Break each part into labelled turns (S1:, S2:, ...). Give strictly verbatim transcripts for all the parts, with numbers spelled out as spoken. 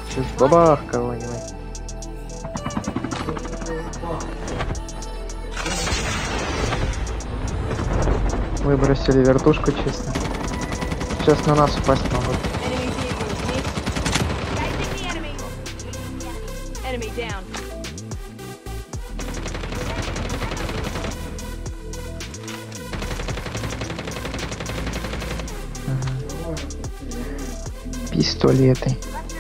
S1: Сейчас бабах кого-нибудь. Выбросили вертушку чисто. Сейчас на нас упасть могут. Ага. Пистолеты.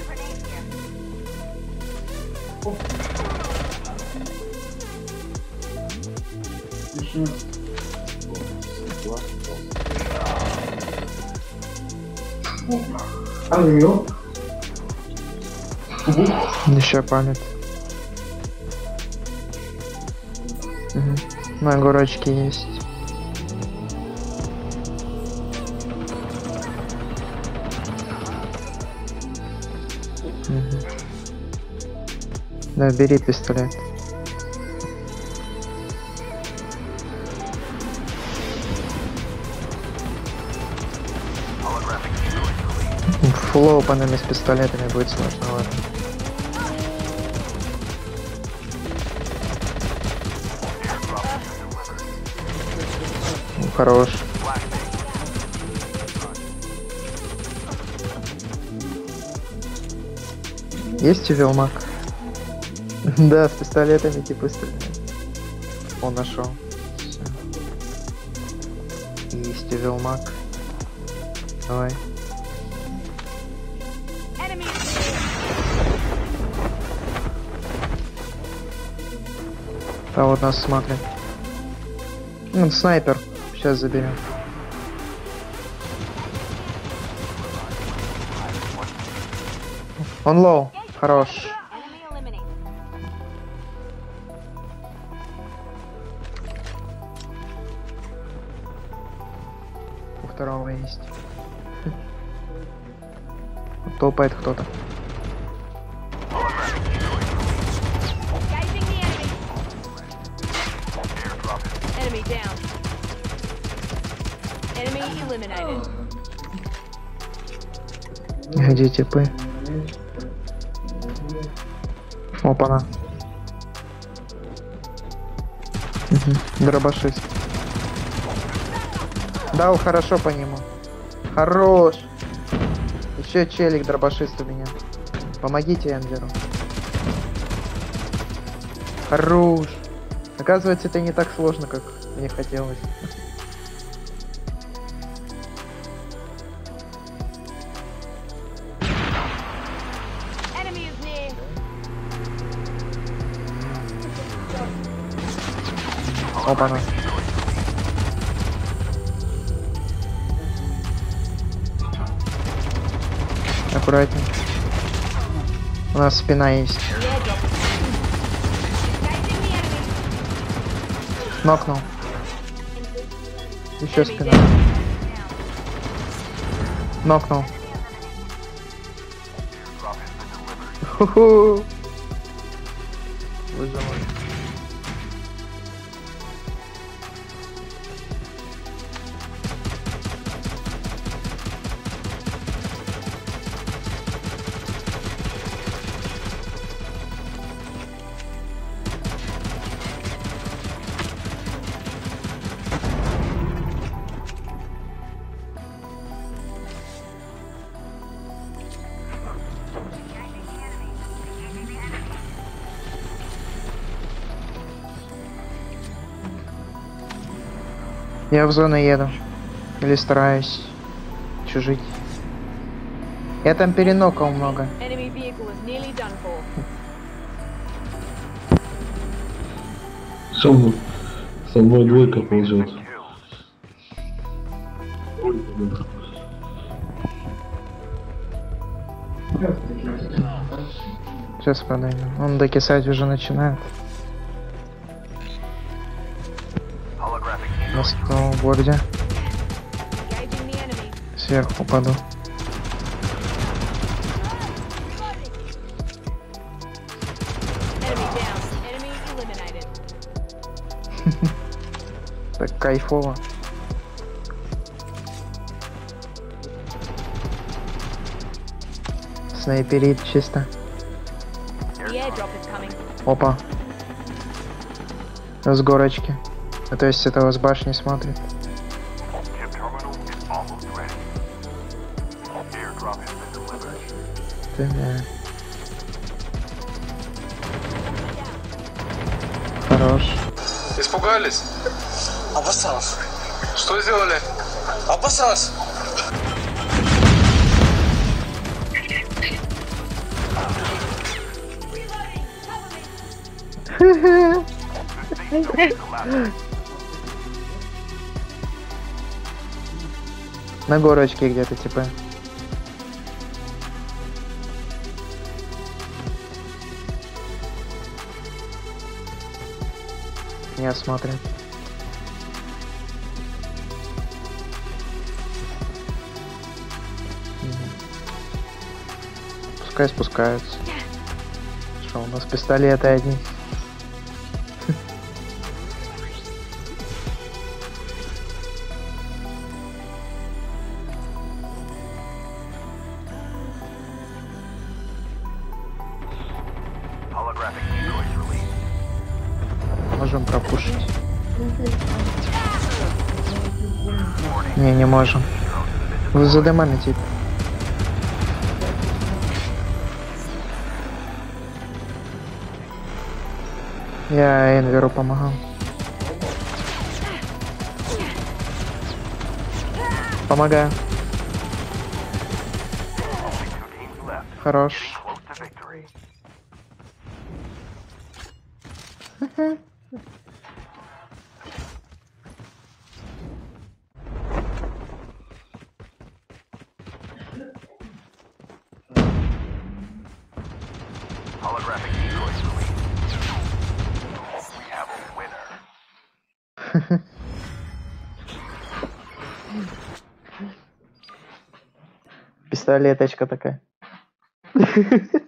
S1: Еще палит. Угу. На горочке есть. Угу. Да, бери пистолет. Фуллоупанами с пистолетами будет сложновато. Ну, хорош. Есть велмак? Да, с пистолетами типа стреляет. Он нашел. Есть велмак. Давай. А вот нас смотрит. Ну, снайпер. Сейчас заберем. Он лоу. Хорош. У второго есть. Топает кто-то. Где типы? Опа-на. Угу. Дробашист. Дал хорошо по нему. Хорош. Еще челик дробашист у меня. Помогите Эндлеру. Хорош. Оказывается, это не так сложно, как мне хотелось. Опа-на. Аккуратнее. У нас спина есть. Нокнул. Еще спина. Нокнул. Ху-ху. Выживай. Я в зону еду. Или стараюсь чужить. Я там перенокал много.
S2: Со мной, со мной двойка ползет.
S1: Сейчас подойду. Он докисать уже начинает. На сноуборде. Сверху упаду. Так кайфово. Снайперит чисто. Опа. С горочки. Ну, то есть этого с башни смотрит. Ты, да. Хорош.
S3: Испугались?
S4: Обосрался.
S3: Что сделали?
S4: Обосрался.
S1: На горочке где-то типа. Не смотрят. Пускай спускаются. Что у нас пистолеты одни? Можем пропушить. Не, не можем. Вы за дымами типа. Я Энверу помогал. Помогаю. Хорош.
S3: Holographic decoys released. We have a winner.
S1: Пистолеточка такая.